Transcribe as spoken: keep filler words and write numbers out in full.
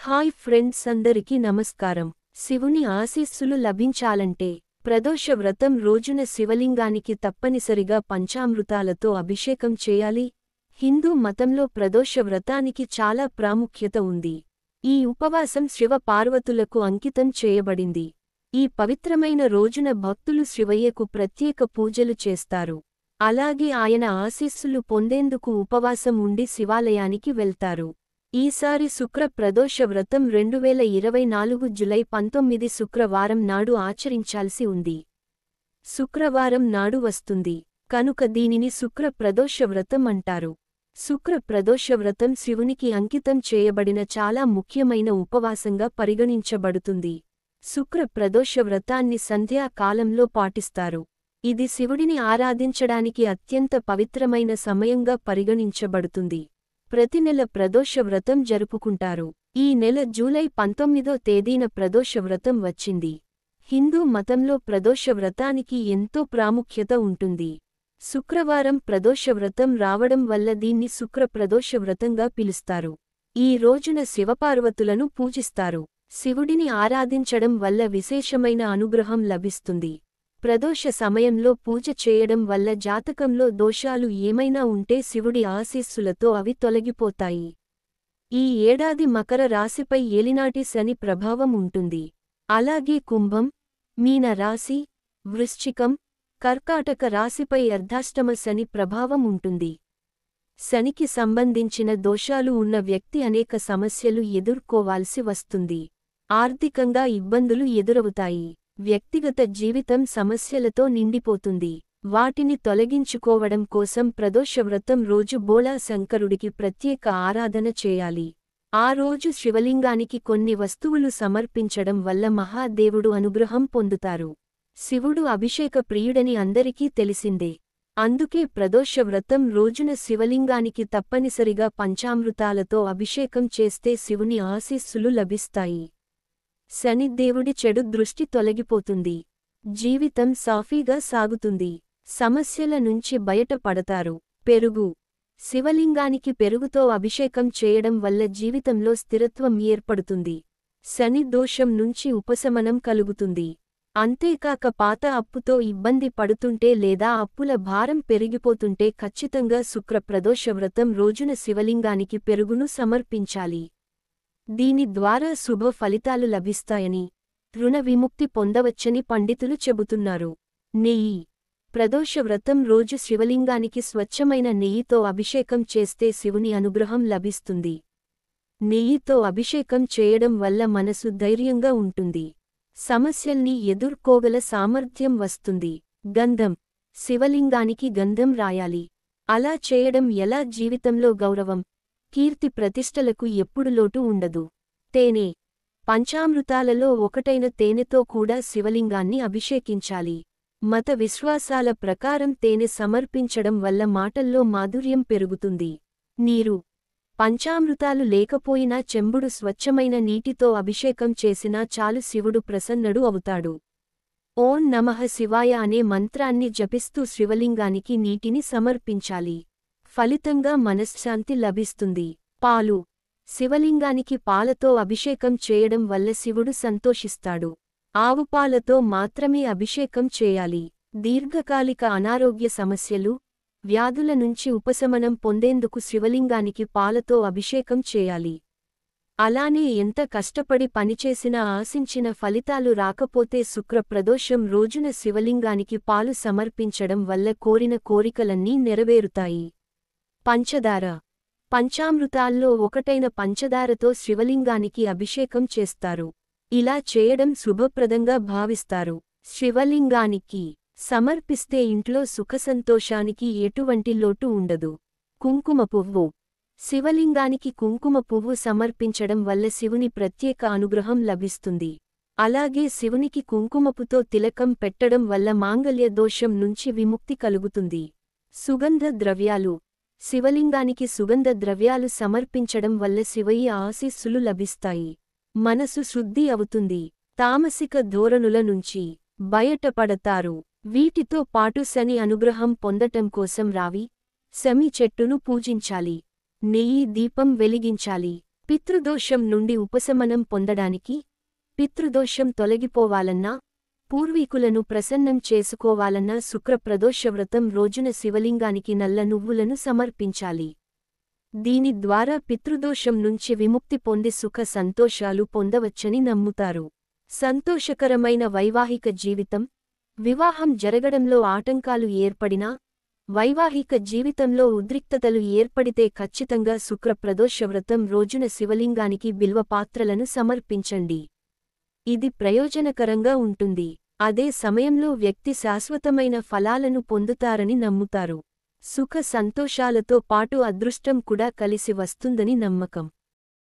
Hi friends, అందరికీ నమస్కారం. శివుని ఆశీస్సులు లభించాలంటే ప్రదోష వ్రతం రోజున శివలింగానికి తప్పనిసరిగా పంచామృతాలతో అభిషేకం చేయాలి. హిందూ మతంలో ప్రదోష వ్రతానికి చాలా ప్రాముఖ్యత ఉంది. ఈ ఉపవాసం శివ పార్వతులకు అంకితం చేయబడింది. ఈ పవిత్రమైన రోజున భక్తులు శివయ్యకు ప్రత్యేక పూజలు చేస్తారు. అలాగే ఆయన ఆశీస్సులు పొందేందుకు ఉపవాసం ఉండి శివాలయానికి వెళ్తారు. ఈసారి శుక్ర ప్రదోష వ్రతం రెండువేల ఇరవై నాలుగు జులై పంతొమ్మిది శుక్రవారం నాడు ఆచరించాల్సి ఉంది. శుక్రవారం నాడు వస్తుంది కనుక దీనిని శుక్ర ప్రదోష వ్రతం అంటారు. శుక్ర ప్రదోష వ్రతం శివునికి అంకితం చేయబడిన చాలా ముఖ్యమైన ఉపవాసంగా పరిగణించబడుతుంది. శుక్ర ప్రదోష వ్రతాన్ని సంధ్యా కాలంలో పాటిస్తారు. ఇది శివుడిని ఆరాధించడానికి అత్యంత పవిత్రమైన సమయంగా పరిగణించబడుతుంది. ప్రతి నెల ప్రదోష వ్రతం జరుపుకుంటారు. ఈ నెల జూలై పంతొమ్మిదో తేదీన ప్రదోష వ్రతం వచ్చింది. హిందూ మతంలో ప్రదోష వ్రతానికి ఎంతో ప్రాముఖ్యత ఉంటుంది. శుక్రవారం ప్రదోష వ్రతం రావడం వల్ల దీన్ని శుక్ర ప్రదోష వ్రతంగా పిలుస్తారు. ఈ రోజున శివపార్వతులను పూజిస్తారు. శివుడిని ఆరాధించడం వల్ల విశేషమైన అనుగ్రహం లభిస్తుంది. ప్రదోష సమయంలో పూజ చేయడం వల్ల జాతకంలో దోషాలు ఏమైనా ఉంటే శివుడి ఆశీస్సులతో అవి తొలగిపోతాయి. ఈ ఏడాది మకర రాశిపై ఏలినాటి శని ప్రభావం ఉంటుంది. అలాగే కుంభం, మీన రాశి, వృశ్చికం, కర్కాటక రాశిపై అర్ధాష్టమ శని ప్రభావం ఉంటుంది. శనికి సంబంధించిన దోషాలు ఉన్న వ్యక్తి అనేక సమస్యలు ఎదుర్కోవాల్సి వస్తుంది. ఆర్థికంగా ఇబ్బందులు ఎదురవుతాయి. వ్యక్తిగత జీవితం సమస్యలతో నిండిపోతుంది. వాటిని తొలగించుకోవడం కోసం ప్రదోష వ్రతం రోజు బోళా శంకరుడికి ప్రత్యేక ఆరాధన చేయాలి. ఆ రోజు శివలింగానికి కొన్ని వస్తువులు సమర్పించడం వల్ల మహాదేవుడు అనుగ్రహం పొందుతారు. శివుడు అభిషేక ప్రియుడని అందరికీ తెలిసిందే. అందుకే ప్రదోష వ్రతం రోజున శివలింగానికి తప్పనిసరిగా పంచామృతాలతో అభిషేకం చేస్తే శివుని ఆశీస్సులు లభిస్తాయి. శనిదేవుడి చెడు దృష్టి తొలగిపోతుంది. జీవితం సాఫీగా సాగుతుంది. సమస్యల నుంచి బయటపడతారు. పెరుగు. శివలింగానికి పెరుగుతో అభిషేకం చేయడం వల్ల జీవితంలో స్థిరత్వం ఏర్పడుతుంది. శని దోషం నుంచి ఉపశమనం కలుగుతుంది. అంతేకాక పాత అప్పుతో ఇబ్బంది పడుతుంటే లేదా అప్పుల భారం పెరిగిపోతుంటే ఖచ్చితంగా శుక్ర ప్రదోష వ్రతం రోజున శివలింగానికి పెరుగును సమర్పించాలి. దీని ద్వారా శుభ ఫలితాలు లభిస్తాయని, రుణ విముక్తి పొందవచ్చని పండితులు చెబుతున్నారు. నెయ్యి. ప్రదోష వ్రతం రోజు శివలింగానికి స్వచ్ఛమైన నెయ్యితో అభిషేకం చేస్తే శివుని అనుగ్రహం లభిస్తుంది. నెయ్యితో అభిషేకం చేయడం వల్ల మనసు ధైర్యంగా ఉంటుంది. సమస్యల్ని ఎదుర్కోగల సామర్థ్యం వస్తుంది. గంధం. శివలింగానికి గంధం రాయాలి. అలా చేయడం ఎలా జీవితంలో గౌరవం, కీర్తి ప్రతిష్టలకు ఎప్పుడు లోటు ఉండదు. తేనె. పంచామృతాలలో ఒకటైన తేనెతో కూడా శివలింగాన్ని అభిషేకించాలి. మత విశ్వాసాల ప్రకారం తేనె సమర్పించడం వల్ల మాటల్లో మాధుర్యం పెరుగుతుంది. నీరు. పంచామృతాలు లేకపోయినా చెంబుడు స్వచ్ఛమైన నీటితో అభిషేకం చేసినా చాలు శివుడు ప్రసన్నుడు అవుతాడు. ఓం నమః శివాయ అనే మంత్రాన్ని జపిస్తూ శివలింగానికి నీటిని సమర్పించాలి. ఫలితంగా మనశ్శాంతి లభిస్తుంది. పాలు. శివలింగానికి పాలతో అభిషేకం చేయడం వల్ల శివుడు సంతోషిస్తాడు. ఆవుపాలతో మాత్రమే అభిషేకం చేయాలి. దీర్ఘకాలిక అనారోగ్య సమస్యలు, వ్యాధుల నుంచి ఉపశమనం పొందేందుకు శివలింగానికి పాలతో అభిషేకం చేయాలి. అలానే ఎంత కష్టపడి పనిచేసినా ఆశించిన ఫలితాలు రాకపోతే శుక్ర ప్రదోషం రోజున శివలింగానికి పాలు సమర్పించడం వల్ల కోరిన కోరికలన్నీ నెరవేరుతాయి. పంచదార. పంచామృతాల్లో ఒకటైన పంచదారతో శివలింగానికి అభిషేకం చేస్తారు. ఇలా చేయడం శుభప్రదంగా భావిస్తారు. శివలింగానికి సమర్పిస్తే ఇంట్లో సుఖసంతోషానికి ఎటువంటి లోటు ఉండదు. కుంకుమ పువ్వు. శివలింగానికి కుంకుమ పువ్వు సమర్పించడం వల్ల శివుని ప్రత్యేక అనుగ్రహం లభిస్తుంది. అలాగే శివునికి కుంకుమపుతో తిలకం పెట్టడం వల్ల మాంగళ్య దోషం నుంచి విముక్తి కలుగుతుంది. సుగంధ ద్రవ్యాలు. శివలింగానికి సుగంధ ద్రవ్యాలు సమర్పించడం వల్ల శివయ్య ఆశీస్సులు లభిస్తాయి. మనసు శుద్ధి అవుతుంది. తామసిక ధోరణుల నుంచి బయటపడతారు. వీటితో పాటు శని అనుగ్రహం పొందటం కోసం రావి, శమి చెట్టును పూజించాలి. నెయ్యి దీపం వెలిగించాలి. పితృదోషం నుండి ఉపశమనం పొందడానికి, పితృదోషం తొలగిపోవాలన్నా, పూర్వీకులను ప్రసన్నం చేసుకోవాలన్నా శుక్రప్రదోష వ్రతం రోజున శివలింగానికి నల్ల నువ్వులను సమర్పించాలి. దీని ద్వారా పితృదోషం నుంచి విముక్తి పొంది సుఖ సంతోషాలు పొందవచ్చని నమ్ముతారు. సంతోషకరమైన వైవాహిక జీవితం, వివాహం జరగడంలో ఆటంకాలు ఏర్పడినా, వైవాహిక జీవితంలో ఉద్రిక్తతలు ఏర్పడితే ఖచ్చితంగా శుక్రప్రదోష వ్రతం రోజున శివలింగానికి బిల్వపాత్రలను సమర్పించండి. ఇది ప్రయోజనకరంగా ఉంటుంది. అదే సమయంలో వ్యక్తి శాశ్వతమైన ఫలాలను పొందుతారని నమ్ముతారు. సుఖ సంతోషాలతో పాటు అదృష్టం కూడా కలిసి వస్తుందని నమ్మకం.